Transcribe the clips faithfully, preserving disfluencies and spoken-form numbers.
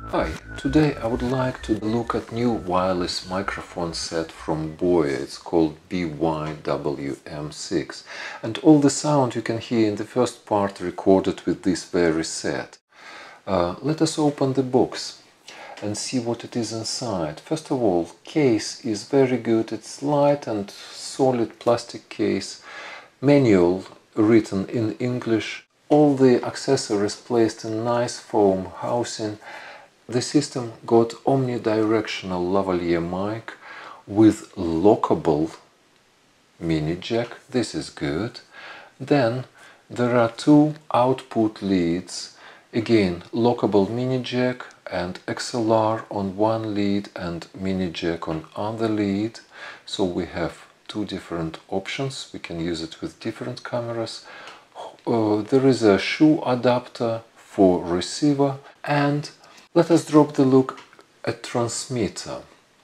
Hi, today I would like to look at new wireless microphone set from BOYA. It's called B Y W M six, and all the sound you can hear in the first part recorded with this very set. Uh, let us open the box and see what it is inside. First of all, case is very good. It's light and solid plastic case. Manual written in English. All the accessories placed in nice foam housing. The system got omnidirectional lavalier mic with lockable mini jack. This is good. Then there are two output leads. Again, lockable mini jack and X L R on one lead and mini jack on other lead. So we have two different options. We can use it with different cameras. Uh, there is a shoe adapter for receiver, and let us drop the look at transmitter.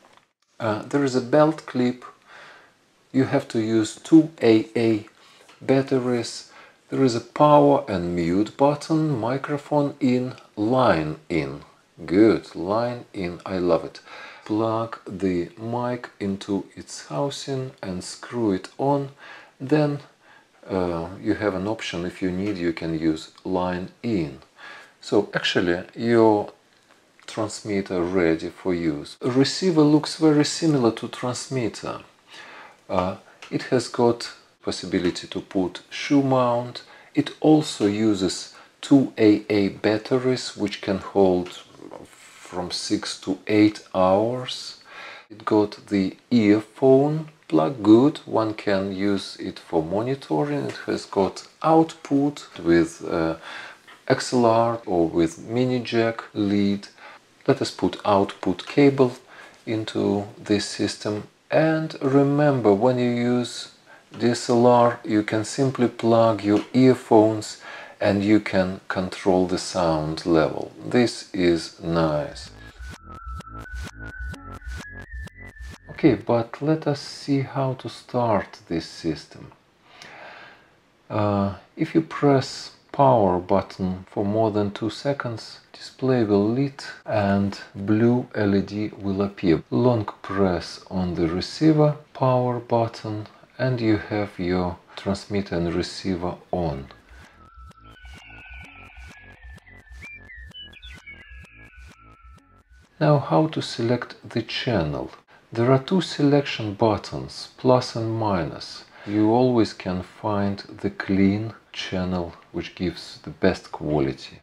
Uh, there is a belt clip. You have to use two A A batteries. There is a power and mute button, microphone in, line in. Good, line in, I love it. Plug the mic into its housing and screw it on. Then uh, you have an option, if you need, you can use line in. So actually your transmitter ready for use. A receiver looks very similar to transmitter. Uh, it has got possibility to put shoe mount. It also uses two A A batteries which can hold from six to eight hours. It got the earphone plug, good. One can use it for monitoring. It has got output with uh, X L R or with mini jack lead. Let us put output cable into this system, and remember, when you use D S L R you can simply plug your earphones and you can control the sound level. This is nice. Okay, but let us see how to start this system. Uh, if you press power button for more than two seconds, display will lit and blue L E D will appear. Long press on the receiver power button and you have your transmitter and receiver on. Now how to select the channel. There are two selection buttons, plus and minus. You always can find the clean channel which gives the best quality.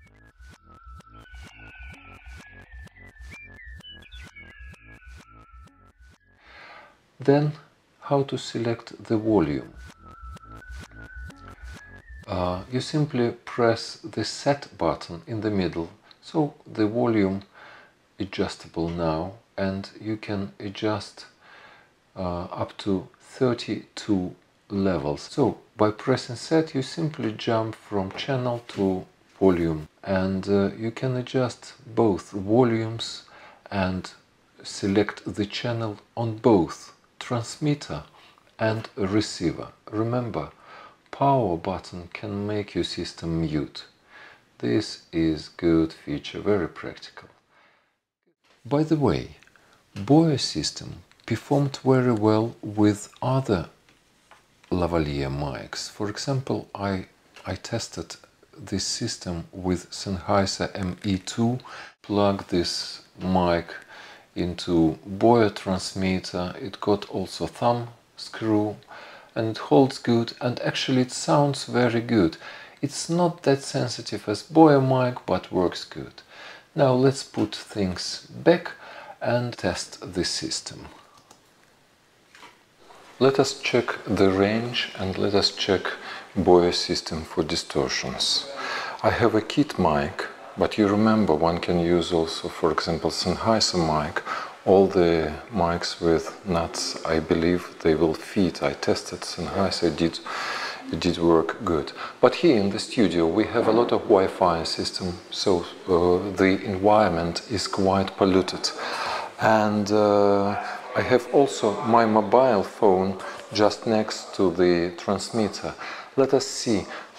Then how to select the volume. Uh, you simply press the set button in the middle, so the volume adjustable now, and you can adjust uh, up to thirty-two levels. So by pressing set you simply jump from channel to volume, and uh, you can adjust both volumes and select the channel on both transmitter and receiver. Remember, power button can make your system mute. This is good feature, very practical. By the way, BOYA system performed very well with other lavalier mics. For example, I, I tested this system with Sennheiser M E two, plug this mic into BOYA transmitter. It got also thumb screw and it holds good, and actually it sounds very good. It's not that sensitive as BOYA mic, but works good. Now let's put things back and test the system. Let us check the range and let us check BOYA system for distortions. I have a kit mic, but you remember one can use also, for example, Sennheiser mic. All the mics with nuts, I believe they will fit. I tested Sennheiser, did it did work good. But here in the studio we have a lot of Wi-Fi system, so uh, the environment is quite polluted. And uh, I have also my mobile phone just next to the transmitter. Let us see.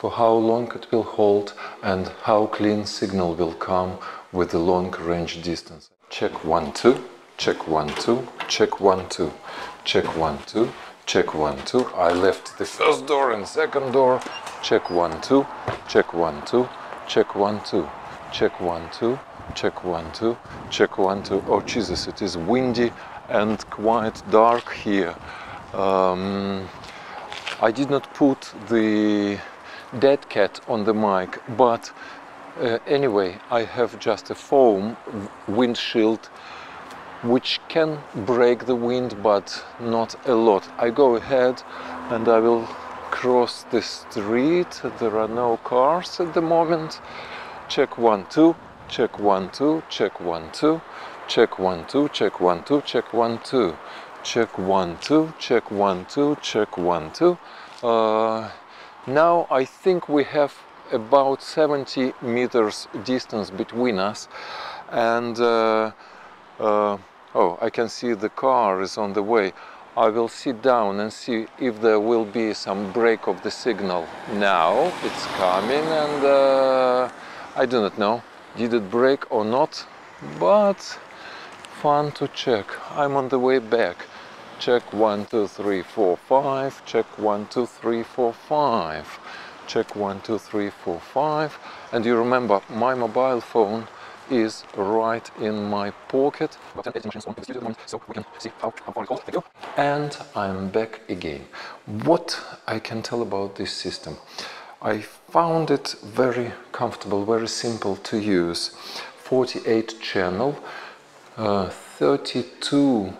for how long it will hold and how clean signal will come with the long range distance. Check one, two, check one, two, check one, two, check one, two, check one, two. I left the first door and second door. Check one, two, check one, two, check one, two, check one, two, check one, two, check one, two. Oh Jesus, it is windy and quite dark here. Um, I did not put the dead cat on the mic, but uh, anyway, I have just a foam windshield which can break the wind, but not a lot. I go ahead and I will cross the street. There are no cars at the moment. Check one, two, check one, two, check one, two, check one, two, check one, two, check one, two, check one, two, check one, two, check one, two. Uh, now I think we have about seventy meters distance between us, and uh, uh, oh, I can see the car is on the way. I will sit down and see if there will be some break of the signal. Now it's coming, and uh, I do not know, did it break or not, but fun to check. I'm on the way back. Check one, two, three, four, five. Check one, two, three, four, five. Check one, two, three, four, five. And you remember, my mobile phone is right in my pocket. So we can see how, how far it goes. Thank you. And I'm back again. What I can tell about this system? I found it very comfortable, very simple to use. forty-eight channel, uh, thirty-two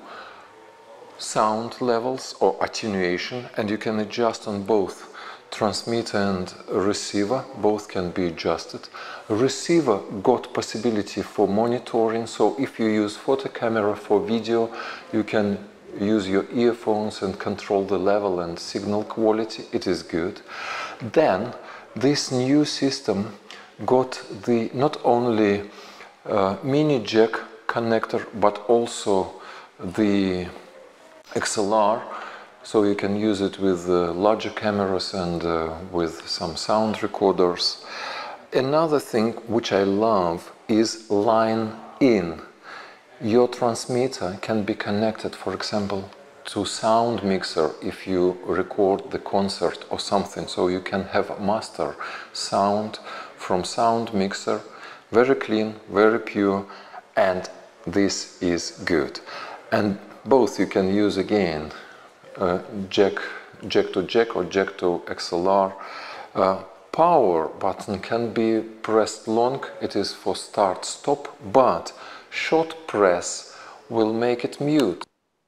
sound levels or attenuation, and you can adjust on both transmitter and receiver. Both can be adjusted. Receiver got possibility for monitoring, so if you use photo camera for video, you can use your earphones and control the level and signal quality. It is good. Then this new system got the not only uh, mini jack connector, but also the X L R, so you can use it with uh, larger cameras and uh, with some sound recorders. Another thing which I love is line in. Your transmitter can be connected, for example, to sound mixer if you record the concert or something, so you can have master sound from sound mixer, very clean, very pure, and this is good. And both you can use again, uh, jack, jack to jack or jack to X L R. Uh, power button can be pressed long, it is for start stop, but short press will make it mute.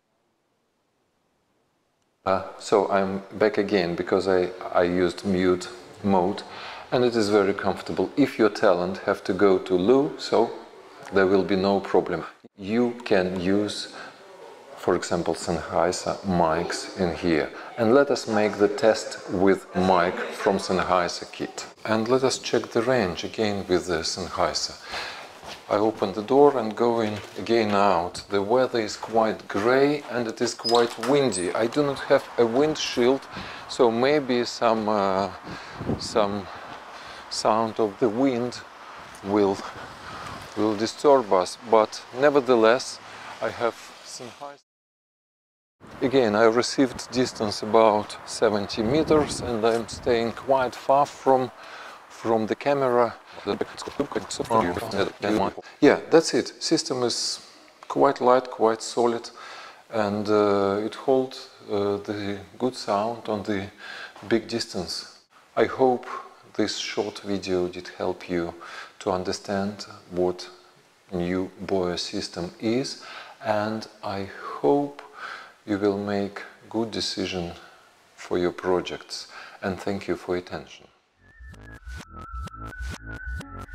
Uh, so I'm back again because I, I used mute mode, and it is very comfortable. If your talent have to go to low, so there will be no problem. You can use, for example, Sennheiser mics in here. And let us make the test with mic from Sennheiser kit. And let us check the range again with the Sennheiser. I open the door and go in again out. The weather is quite grey and it is quite windy. I do not have a windshield, so maybe some, uh, some sound of the wind will, will disturb us. But nevertheless, I have Sennheiser. Again, I received distance about seventy meters, and I'm staying quite far from from the camera. Yeah, that's it. System is quite light, quite solid, and uh, it holds uh, the good sound on the big distance. I hope this short video did help you to understand what new BOYA system is, and I hope you will make good decision for your projects, and thank you for your attention.